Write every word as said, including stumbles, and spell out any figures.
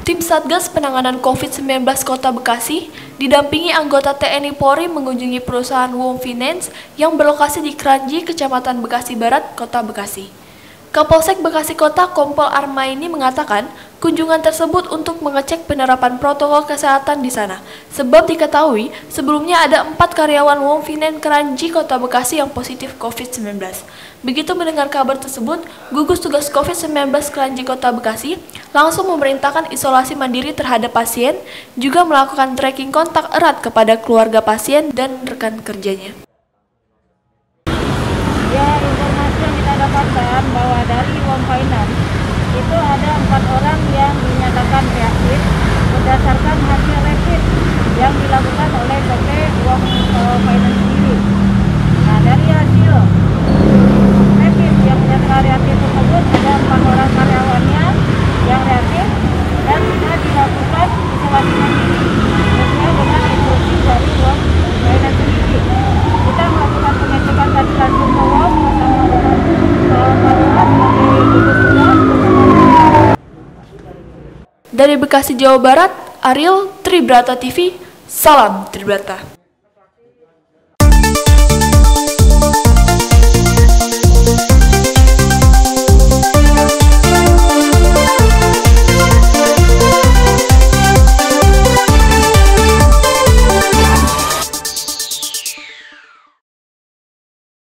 Tim Satgas Penanganan covid sembilan belas Kota Bekasi didampingi anggota T N I Polri mengunjungi perusahaan Wong Finance yang berlokasi di Kranji, Kecamatan Bekasi Barat, Kota Bekasi. Kapolsek Bekasi Kota Kompol Armaini mengatakan kunjungan tersebut untuk mengecek penerapan protokol kesehatan di sana. Sebab diketahui sebelumnya ada empat karyawan Wong Finance Kranji, Kota Bekasi yang positif covid sembilan belas. Begitu mendengar kabar tersebut, gugus tugas covid sembilan belas Kranji Kota Bekasi langsung memerintahkan isolasi mandiri terhadap pasien, juga melakukan tracking kontak erat kepada keluarga pasien dan rekan kerjanya. Ya, informasi yang kita dapatkan bahwa dari Wong Finance itu ada empat orang yang dinyatakan reaktif berdasarkan hasil rapid yang dilakukan oleh P T Wong Finance sendiri. Nah, dari hasil rapid yang menyatakan reaktif tersebut ada empat orang karyawannya yang reaktif dan sudah dilakukan isolasi mandiri sesuai dengan instruksi dari Wong Finance sendiri. Kita melakukan pengecekan tadi langsung ke Wong bersama dengan perawat sebagai gugus tugas. Dari Bekasi, Jawa Barat, Ariel, Tribrata T V, salam Tribrata.